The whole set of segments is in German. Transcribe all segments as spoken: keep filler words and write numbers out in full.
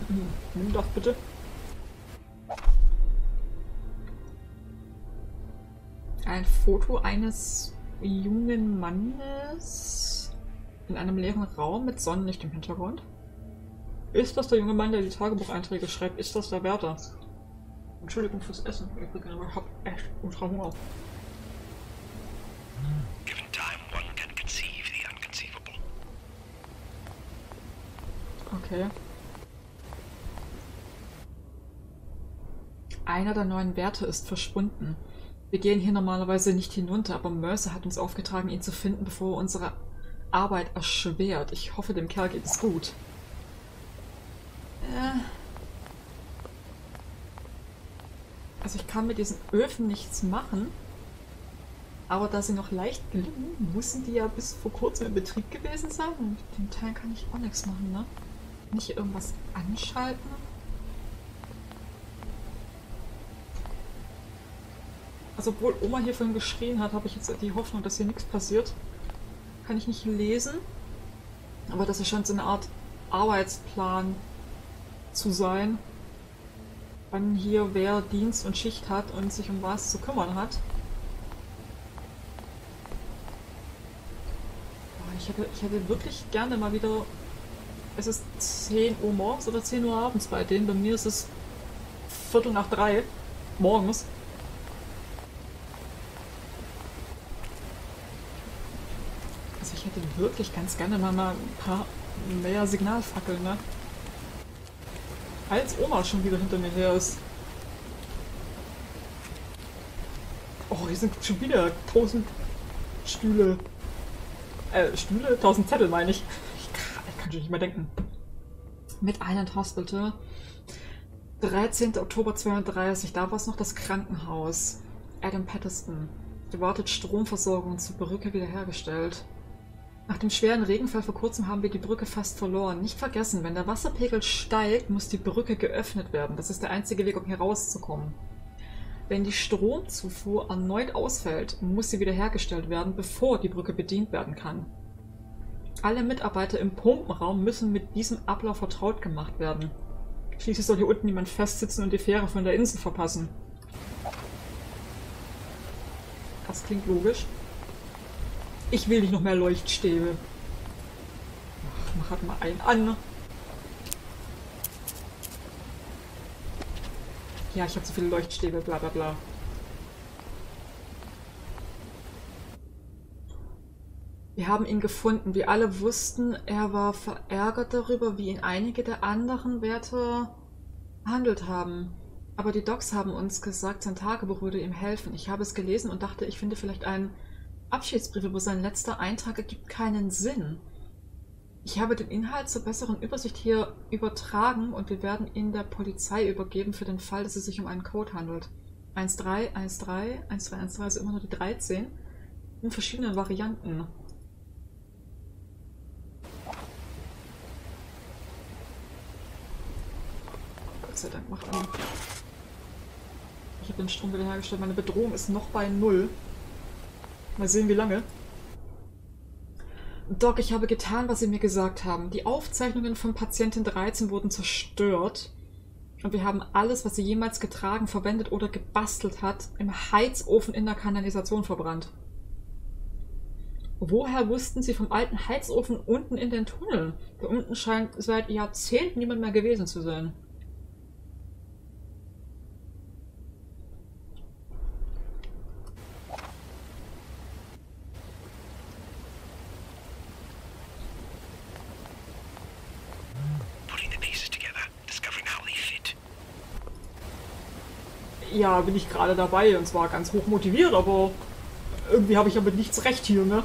Hm, nimm das bitte. Ein Foto eines jungen Mannes in einem leeren Raum mit Sonnenlicht im Hintergrund. Ist das der junge Mann, der die Tagebucheinträge schreibt? Ist das der Wärter? Entschuldigung fürs Essen. Ich hab echt ultra Hunger. Given time, one can conceive the unconceivable. Okay. Einer der neuen Wärter ist verschwunden. Wir gehen hier normalerweise nicht hinunter, aber Mercer hat uns aufgetragen, ihn zu finden, bevor er unsere Arbeit erschwert. Ich hoffe, dem Kerl geht es gut. Äh. Also ich kann mit diesen Öfen nichts machen. Aber da sie noch leicht glühen, müssen die ja bis vor kurzem in Betrieb gewesen sein. Und mit dem Teil kann ich auch nichts machen, ne? Nicht irgendwas anschalten. Also obwohl Oma hier vorhin geschrien hat, habe ich jetzt die Hoffnung, dass hier nichts passiert. Kann ich nicht lesen. Aber das scheint so eine Art Arbeitsplan zu sein. Wann hier wer Dienst und Schicht hat und sich um was zu kümmern hat. Ich hätte, ich hätte wirklich gerne mal wieder... Es ist zehn Uhr morgens oder zehn Uhr abends bei denen. Bei mir ist es Viertel nach drei morgens. Also ich hätte wirklich ganz gerne mal, mal ein paar mehr Signalfackeln, ne? Als Oma schon wieder hinter mir her ist. Oh, hier sind schon wieder tausend Stühle. Äh, Stühle? Tausend Zettel meine ich. Ich kann, ich kann schon nicht mehr denken. Mit Island Hospital. dreizehnter Oktober zweiunddreißig. Da war es noch das Krankenhaus. Adam Patterson. Gewartet Stromversorgung zur Brücke wiederhergestellt. Nach dem schweren Regenfall vor kurzem haben wir die Brücke fast verloren. Nicht vergessen, wenn der Wasserpegel steigt, muss die Brücke geöffnet werden. Das ist der einzige Weg, um hier rauszukommen. Wenn die Stromzufuhr erneut ausfällt, muss sie wiederhergestellt werden, bevor die Brücke bedient werden kann. Alle Mitarbeiter im Pumpenraum müssen mit diesem Ablauf vertraut gemacht werden. Schließlich soll hier unten niemand festsitzen und die Fähre von der Insel verpassen. Das klingt logisch. Ich will nicht noch mehr Leuchtstäbe. Ach, mach halt mal einen an. Ja, ich habe so viele Leuchtstäbe, bla bla bla. Wir haben ihn gefunden. Wir alle wussten, er war verärgert darüber, wie ihn einige der anderen Wärter behandelt haben. Aber die Docs haben uns gesagt, sein Tagebuch würde ihm helfen. Ich habe es gelesen und dachte, ich finde vielleicht einen Abschiedsbrief, aber sein letzter Eintrag ergibt keinen Sinn. Ich habe den Inhalt zur besseren Übersicht hier übertragen und wir werden ihn der Polizei übergeben für den Fall, dass es sich um einen Code handelt. eins drei eins drei eins drei eins drei ist immer nur die dreizehn in verschiedenen Varianten. Gott sei Dank macht an. Ich habe den Strom wiederhergestellt. Meine Bedrohung ist noch bei null. Mal sehen, wie lange. Doc, ich habe getan, was Sie mir gesagt haben. Die Aufzeichnungen von Patientin dreizehn wurden zerstört. Und wir haben alles, was sie jemals getragen, verwendet oder gebastelt hat, im Heizofen in der Kanalisation verbrannt. Woher wussten Sie vom alten Heizofen unten in den Tunneln? Da unten scheint seit Jahrzehnten niemand mehr gewesen zu sein. Ja, bin ich gerade dabei und zwar ganz hoch motiviert, aber irgendwie habe ich damit nichts recht hier, ne?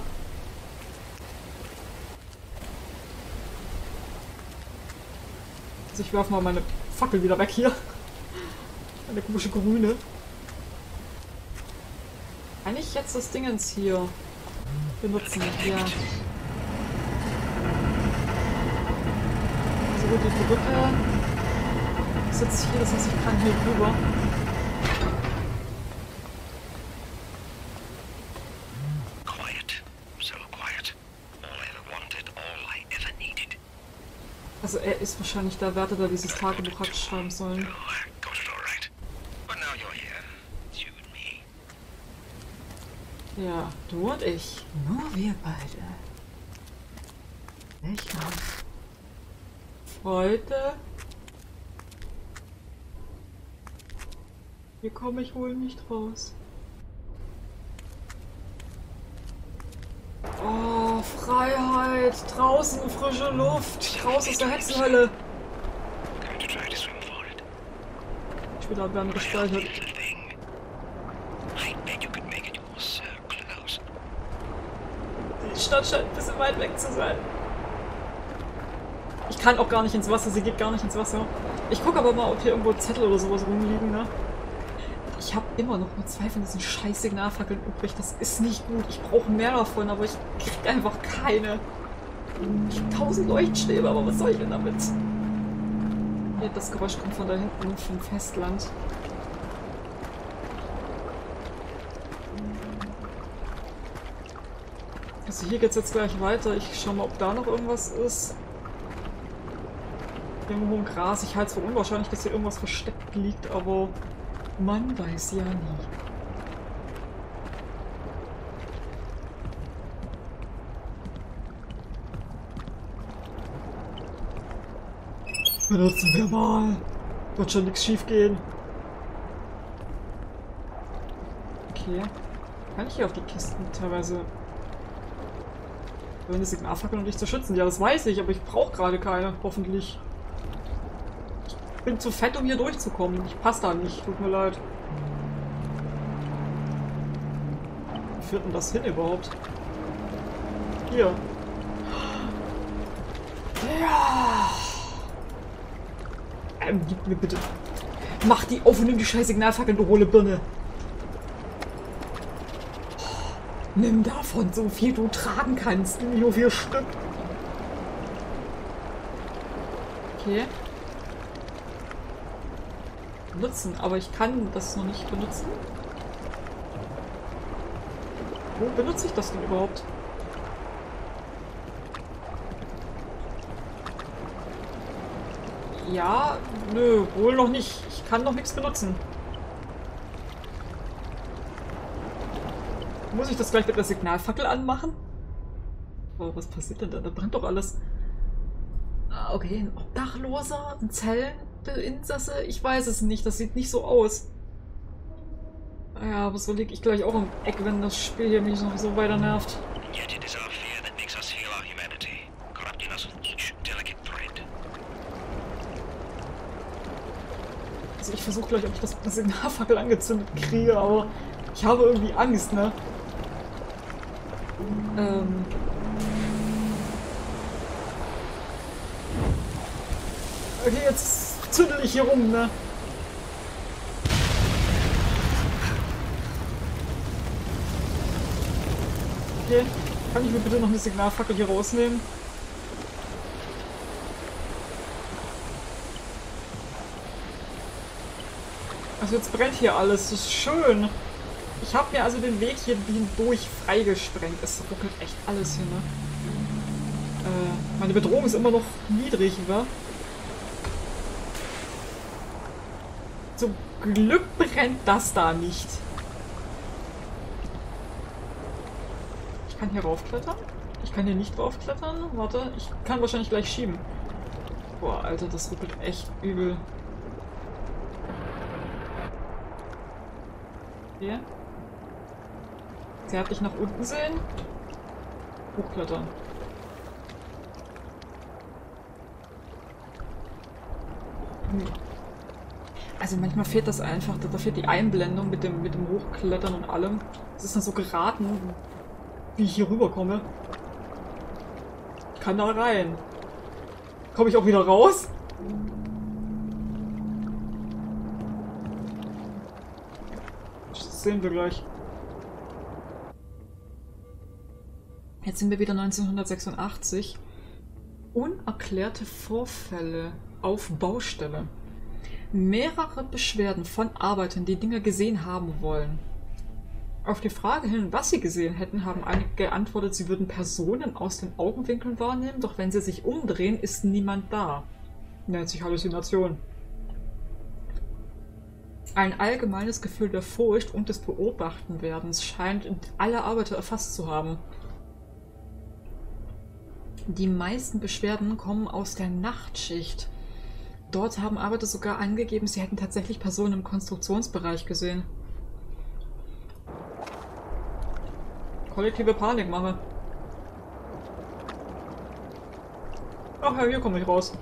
Also ich werfe mal meine Fackel wieder weg hier. Eine komische grüne. Kann ich jetzt das Dingens hier benutzen? Ja. Also gut, die Brücke ist jetzt hier, das heißt, ich kann hier rüber. ist ist wahrscheinlich der Wärter, der dieses Tagebuch hat schreiben sollen. Got it all right. But now you're here. It's you and me. Ja, du und ich. Nur wir beide. Echt mal. Heute. Hier komme ich wohl nicht raus. Oh, Freiheit! Draußen frische Luft! Raus aus der Hexenhölle! Going to try to swim for it. Ich bin da werden gespeichert. Little thing. I bet you could make it so close. Die Stadt scheint ein bisschen weit weg zu sein. Ich kann auch gar nicht ins Wasser, sie geht gar nicht ins Wasser. Ich gucke aber mal, ob hier irgendwo Zettel oder sowas rumliegen, ne? Ich habe immer noch nur zwei von diesen scheiß Signalfackeln übrig. Das ist nicht gut. Ich brauche mehr davon, aber ich krieg einfach keine. Ich habe tausend Leuchtstäbe, aber was soll ich denn damit? Hier, das Geräusch kommt von da hinten, vom Festland. Also hier geht's jetzt gleich weiter. Ich schau mal, ob da noch irgendwas ist. Irgendwo im Gras. Ich halte es für unwahrscheinlich, dass hier irgendwas versteckt liegt, aber man weiß ja nie. Benutzen wir mal. Wird schon nichts schief gehen. Okay. Kann ich hier auf die Kisten teilweise eine Signalfackel um dich zu schützen? Ja, das weiß ich, aber ich brauche gerade keine, hoffentlich. Ich bin zu fett, um hier durchzukommen. Ich passe da nicht, tut mir leid. Wie führt denn das hin überhaupt? Hier. Ja. Ähm, gib mir bitte. Mach die auf und nimm die scheiß Signalfackel, du hohle Birne. Nimm davon so viel du tragen kannst. Nimm nur vier Stück. Okay. Benutzen, aber ich kann das noch nicht benutzen. Wo benutze ich das denn überhaupt? Ja, nö, wohl noch nicht. Ich kann noch nichts benutzen. Muss ich das gleich mit der Signalfackel anmachen? Oh, was passiert denn da? Da brennt doch alles. Ah, okay, ein Obdachloser, ein Zelleninsasse? Ich weiß es nicht, das sieht nicht so aus. Ja, aber so liege ich gleich auch im Eck, wenn das Spiel hier mich noch so weiter nervt. Yet it is our fear that makes us feel our humanity, corrupting us with each delicate thread. Also ich versuche gleich, ob ich das mit der Signalfackel angezündet kriege, aber ich habe irgendwie Angst, ne? Ähm... Okay, jetzt zündel ich hier rum, ne? Okay, kann ich mir bitte noch eine Signalfackel hier rausnehmen? Also jetzt brennt hier alles, das ist schön. Ich habe mir also den Weg hier hindurch freigesprengt. Es ruckelt echt alles hier, ne? Äh, meine Bedrohung ist immer noch niedrig, wa? Zum Glück brennt das da nicht. Ich kann hier raufklettern? Ich kann hier nicht raufklettern? Warte, ich kann wahrscheinlich gleich schieben. Boah, Alter, das ruckelt echt übel. Hier. Zärtlich nach unten sehen. Hochklettern. Hm. Also manchmal fehlt das einfach. Da fehlt die Einblendung mit dem, mit dem Hochklettern und allem. Es ist dann so geraten, wie ich hier rüberkomme. Ich kann da rein. Komme ich auch wieder raus? Das sehen wir gleich. Jetzt sind wir wieder neunzehnhundertsechsundachtzig. Unerklärte Vorfälle auf Baustelle. Mehrere Beschwerden von Arbeitern, die Dinge gesehen haben wollen. Auf die Frage hin, was sie gesehen hätten, haben einige geantwortet, sie würden Personen aus den Augenwinkeln wahrnehmen, doch wenn sie sich umdrehen, ist niemand da. Nennt sich Halluzination. Ein allgemeines Gefühl der Furcht und des Beobachtenwerdens scheint alle Arbeiter erfasst zu haben. Die meisten Beschwerden kommen aus der Nachtschicht. Dort haben Arbeiter sogar angegeben, sie hätten tatsächlich Personen im Konstruktionsbereich gesehen. Kollektive Panikmache. Ach ja, hier komme ich raus.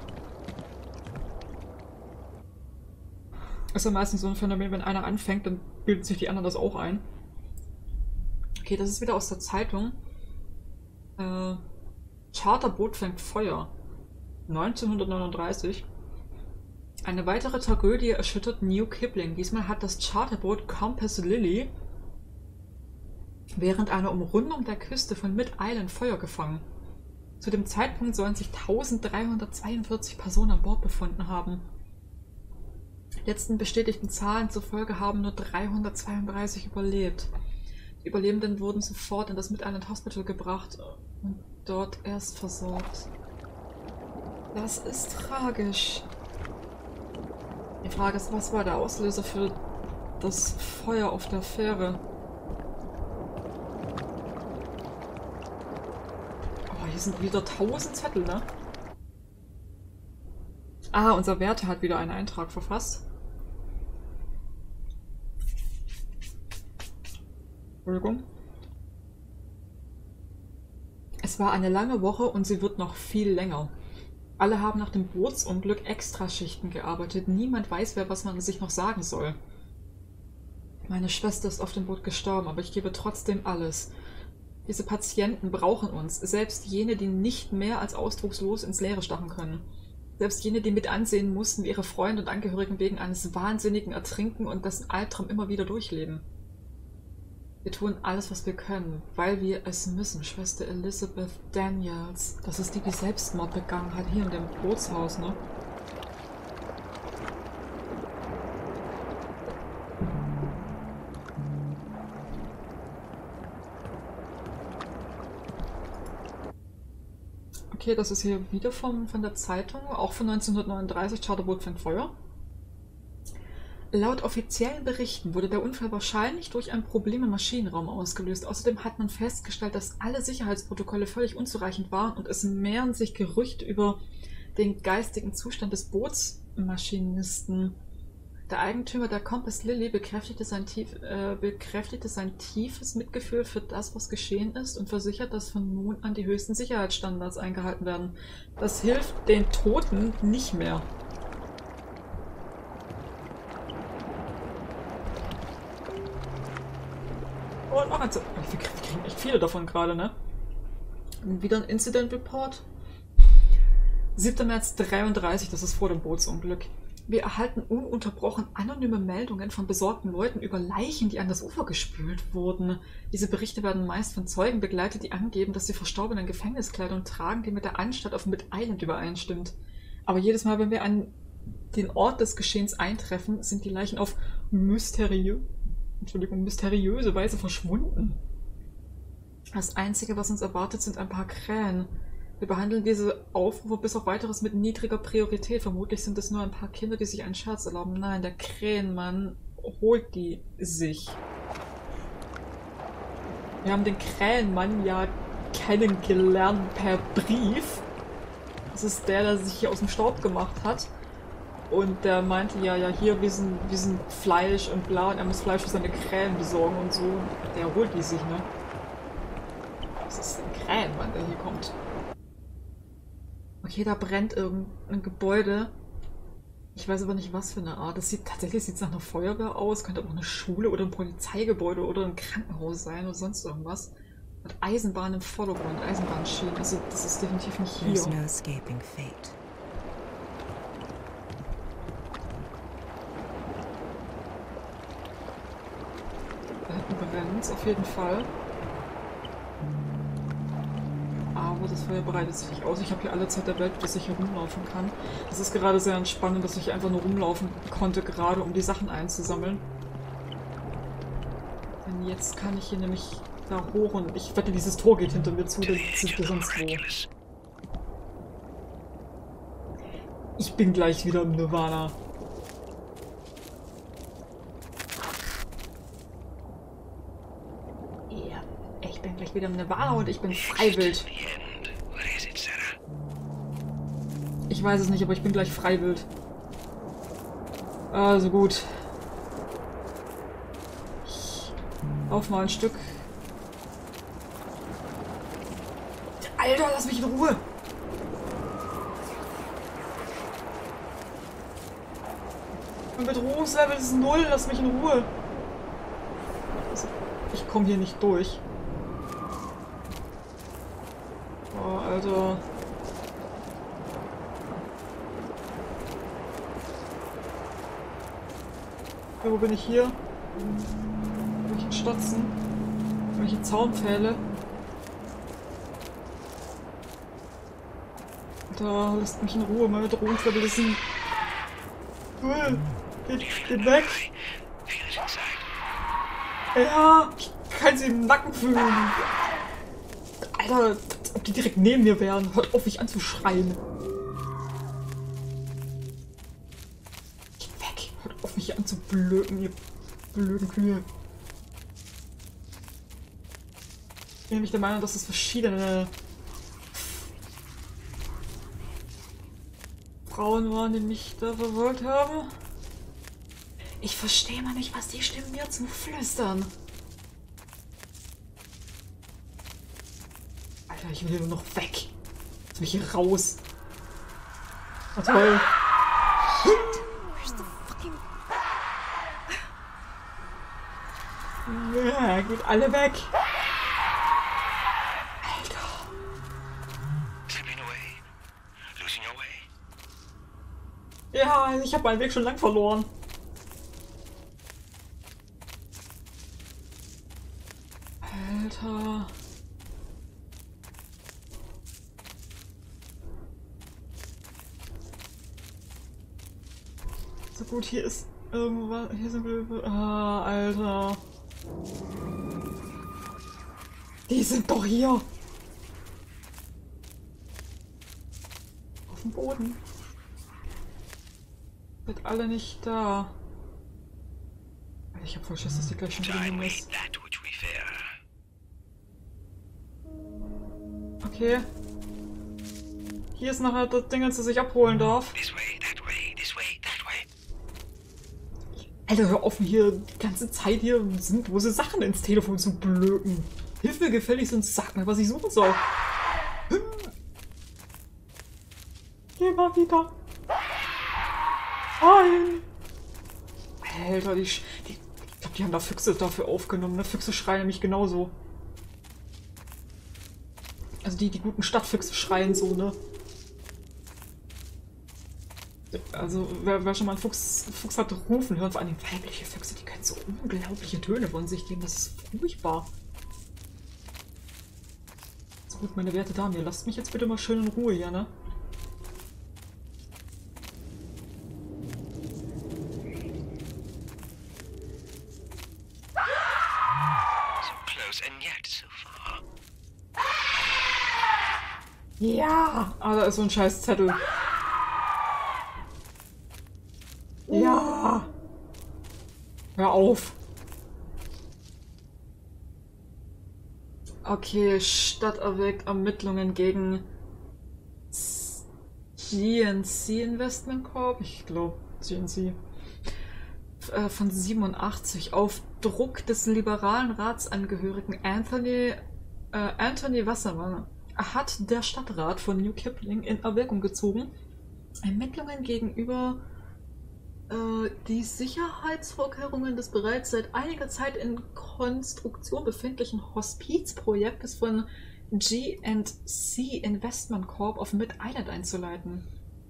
Ist ja meistens so ein Phänomen, wenn einer anfängt, dann bilden sich die anderen das auch ein. Okay, das ist wieder aus der Zeitung. Äh, Charterboot fängt Feuer. neunzehnhundertneununddreißig. Eine weitere Tragödie erschüttert New Kipling. Diesmal hat das Charterboot Compass Lily während einer Umrundung der Küste von Mid Island Feuer gefangen. Zu dem Zeitpunkt sollen sich eintausenddreihundertzweiundvierzig Personen an Bord befunden haben. Letzten bestätigten Zahlen zufolge haben nur dreihundertzweiunddreißig überlebt. Die Überlebenden wurden sofort in das Mid Island Hospital gebracht und dort erst versorgt. Das ist tragisch. Die Frage ist, was war der Auslöser für das Feuer auf der Fähre? Oh, hier sind wieder tausend Zettel, ne? Ah, unser Wärter hat wieder einen Eintrag verfasst. Entschuldigung. Es war eine lange Woche und sie wird noch viel länger. Alle haben nach dem Bootsunglück Extraschichten gearbeitet. Niemand weiß, wer was man sich noch sagen soll. Meine Schwester ist auf dem Boot gestorben, aber ich gebe trotzdem alles. Diese Patienten brauchen uns, selbst jene, die nicht mehr als ausdruckslos ins Leere starren können. Selbst jene, die mit ansehen mussten, wie ihre Freunde und Angehörigen wegen eines Wahnsinnigen ertrinken und dessen Albtraum immer wieder durchleben. Wir tun alles, was wir können, weil wir es müssen. Schwester Elizabeth Daniels. Das ist die, die Selbstmord begangen hat, hier in dem Bootshaus, ne? Okay, das ist hier wieder vom, von der Zeitung, auch von neunzehnhundertneununddreißig, Charterboot fängt Feuer. Laut offiziellen Berichten wurde der Unfall wahrscheinlich durch ein Problem im Maschinenraum ausgelöst. Außerdem hat man festgestellt, dass alle Sicherheitsprotokolle völlig unzureichend waren und es mehren sich Gerüchte über den geistigen Zustand des Bootsmaschinisten. Der Eigentümer der Compass Lily bekräftigte sein, tief, äh, bekräftigte sein tiefes Mitgefühl für das, was geschehen ist und versichert, dass von nun an die höchsten Sicherheitsstandards eingehalten werden. Das hilft den Toten nicht mehr. Und noch eins. Wir kriegen echt viele davon gerade, ne? Wieder ein Incident Report. siebter März dreiunddreißig, das ist vor dem Bootsunglück. Wir erhalten ununterbrochen anonyme Meldungen von besorgten Leuten über Leichen, die an das Ufer gespült wurden. Diese Berichte werden meist von Zeugen begleitet, die angeben, dass sie Verstorbenen Gefängniskleidung tragen, die mit der Anstalt auf Mid Island übereinstimmt. Aber jedes Mal, wenn wir an den Ort des Geschehens eintreffen, sind die Leichen auf mysteriös Entschuldigung, mysteriöse Weise verschwunden. Das Einzige, was uns erwartet, sind ein paar Krähen. Wir behandeln diese Aufrufe bis auf weiteres mit niedriger Priorität. Vermutlich sind es nur ein paar Kinder, die sich einen Scherz erlauben. Nein, der Krähenmann holt die sich. Wir haben den Krähenmann ja kennengelernt per Brief. Das ist der, der sich hier aus dem Staub gemacht hat. Und der meinte ja, ja hier, wir sind, wir sind Fleisch und bla, und er muss Fleisch für seine Krähen besorgen und so. Der holt die sich, ne? Das ist ein Krähenmann, der hier kommt. Okay, da brennt irgendein Gebäude. Ich weiß aber nicht, was für eine Art. Das sieht tatsächlich sieht's nach einer Feuerwehr aus. Könnte aber auch eine Schule oder ein Polizeigebäude oder ein Krankenhaus sein oder sonst irgendwas. Und Eisenbahn im Vordergrund, Eisenbahnschienen. Also das ist definitiv nicht hier. There's no escaping fate. Da hinten brennt auf jeden Fall. Aber das Feuer breitet sich nicht aus. Ich habe hier alle Zeit der Welt, dass ich hier rumlaufen kann. Es ist gerade sehr entspannend, dass ich einfach nur rumlaufen konnte, gerade um die Sachen einzusammeln. Denn jetzt kann ich hier nämlich da hoch und ich wette, dieses Tor geht hinter mir zu, dann sind wir sonst wo. Ich bin gleich wieder im Nirvana. Ja, ich bin gleich wieder im Nirvana und ich bin freiwild. The end. What is it, Sarah? Ich weiß es nicht, aber ich bin gleich freiwild. Also gut. Ich lauf mal ein Stück. Alter, lass mich in Ruhe! Mein Bedrohungslevel ist null, lass mich in Ruhe! Ich komme hier nicht durch. Oh, Alter. Ja, wo bin ich hier? Welche Stotzen? Welche Zaunpfähle? Da lasst mich in Ruhe, meine Bedrohungslevel ist ein... Geht, geht weg! Feel it inside. Ja, ich kann sie im Nacken fühlen. Alter, als ob die direkt neben mir wären. Hört auf, mich anzuschreien. Geht weg. Hört auf, mich anzublöken, ihr blöden Kühe. Ich bin nämlich der Meinung, dass es verschiedene Frauen waren, die mich da verfolgt haben. Ich verstehe mal nicht, was die Stimmen mir zuflüstern. Alter, ich will hier nur noch weg. Lass mich hier raus. Oh, toll. Ja, geht alle weg. Alter. Slipping away. Losing your way. Ja, ich habe meinen Weg schon lang verloren. Alter. So gut, hier ist irgendwas. Hier sind wir. Ah, Alter. Die sind doch hier. Auf dem Boden. Sind alle nicht da. Ich hab voll Schiss, dass die gleich schon wieder Time hin we ist. that which we fear. Okay. Hier ist nachher das Ding, das er sich abholen darf. This way, that way, this way, that way. Alter, hör auf, mir hier die ganze Zeit hier sinnlose Sachen ins Telefon zu blöken. Hilf mir gefälligst und sag mir, was ich suchen soll. Hm. Geh mal wieder. Nein. Alter, die, Sch die ich glaube, die haben da Füchse dafür aufgenommen. Ne? Füchse schreien nämlich genauso. Also die, die guten Stadtfüchse schreien so, ne? Also, wer, wer schon mal einen Fuchs, Fuchs hat rufen hören, vor allem weibliche Füchse, die können so unglaubliche Töne von sich geben. Das ist furchtbar. So gut, meine werte Dame, ihr lasst mich jetzt bitte mal schön in Ruhe hier, ne? So close and yet so far. Ja! Ah, da ist so ein scheiß Zettel. Ja! Hör auf! Okay, Stadt erwägt Ermittlungen gegen G N C Investment Corp. Ich glaube, G N C. Äh, von siebenundachtzig auf Druck des liberalen Ratsangehörigen Anthony, äh, Anthony Wassermann hat der Stadtrat von New Kipling in Erwägung gezogen, Ermittlungen gegenüber äh, die Sicherheitsvorkehrungen des bereits seit einiger Zeit in Konstruktion befindlichen Hospizprojektes von G and C Investment Corp auf Mid Island einzuleiten.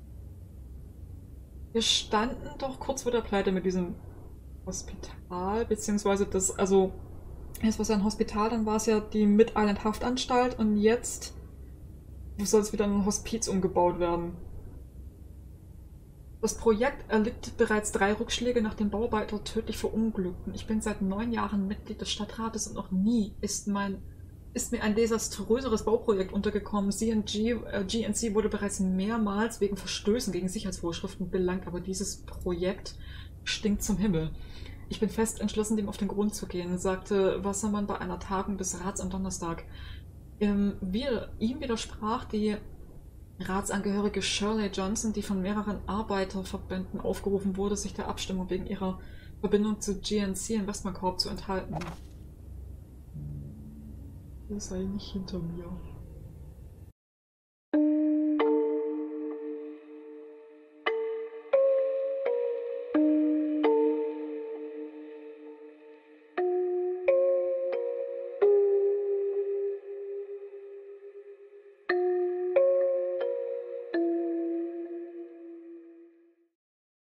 Wir standen doch kurz vor der Pleite mit diesem Hospital, beziehungsweise das, also erst war es ja ein Hospital, dann war es ja die Mid Island Haftanstalt und jetzt soll es wieder in ein Hospiz umgebaut werden. Das Projekt erlitt bereits drei Rückschläge, nachdem Bauarbeiter tödlich verunglückten. Ich bin seit neun Jahren Mitglied des Stadtrates und noch nie ist mein ist mir ein desaströseres Bauprojekt untergekommen. C N G, äh, G N C wurde bereits mehrmals wegen Verstößen gegen Sicherheitsvorschriften belangt, aber dieses Projekt stinkt zum Himmel. Ich bin fest entschlossen, dem auf den Grund zu gehen, sagte Wassermann bei einer Tagung des Rats am Donnerstag. Ähm, wir, ihm widersprach die Ratsangehörige Shirley Johnson, die von mehreren Arbeiterverbänden aufgerufen wurde, sich der Abstimmung wegen ihrer Verbindung zu G N C Investment Corp zu enthalten. Das sei nicht hinter mir.